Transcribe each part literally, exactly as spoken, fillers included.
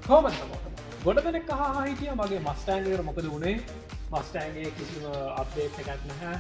කොහොමද ගොඩ දෙනෙක් අහලා හිටියා මගේ Mustang එකට මොකද වුනේ Mustang එකේ කිසිම අප්ඩේට් එකක් නැහැ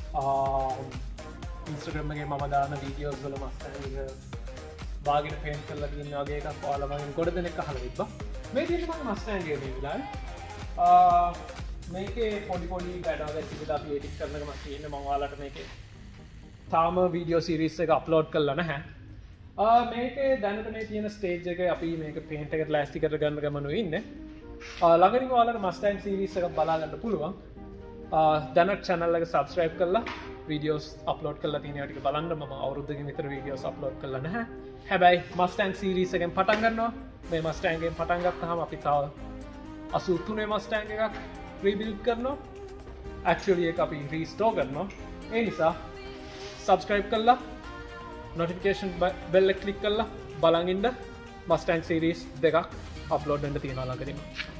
Instagram එකේ මම දාන වීඩියෝස් වල Mustang එක බාගෙන පේන්ට් කරලා තියෙන වගේ එකක් ඔයාලා මගෙන් ගොඩ දෙනෙක් අහලා තිබ්බා මේ තියෙන්නේ මගේ Mustang එකේ මේ විලාවේ මේකේ පොඩි පොඩි වැඩවල් ටික අපි එඩිට් කරනකම තියෙන්නේ මම ඔයාලට මේකේ තාම වීඩියෝ සීරීස් එක අප්ලෝඩ් කරලා නැහැ. ආ මේකේ දැනට මේ තියෙන ස්ටේජ් එකේ අපි මේක පේන්ට් එකට ලෑස්ති කර ගන්න ගමනු ඉන්නේ. ආ ළඟදීම ඔයාලට Mustang සීරීස් එකක් බලා ගන්න පුළුවන්. ආ දැනට channel එක subscribe කරලා වීඩියෝස් අප්ලෝඩ් කරලා තියෙන ඒවා ටික බලන්න මම අවුරුද්දකින් විතර වීඩියෝස් අප්ලෝඩ් කරලා නැහැ. හැබැයි Mustang සීරීස් එකෙන් පටන් ගන්නවා. මේ Mustang එකෙන් පටන් ගත්තාම අපි තව අසූ තුනේ Mustang එකක් රීබිල්ඩ් කරනවා actually එක අපි රීස්ටෝර් කරනවා ඒ නිසා subscribe කරලා notification bell එක click කරලා බලන් ඉන්න Mustang series දෙකක් upload වෙන්න තියෙනවා ළඟදීම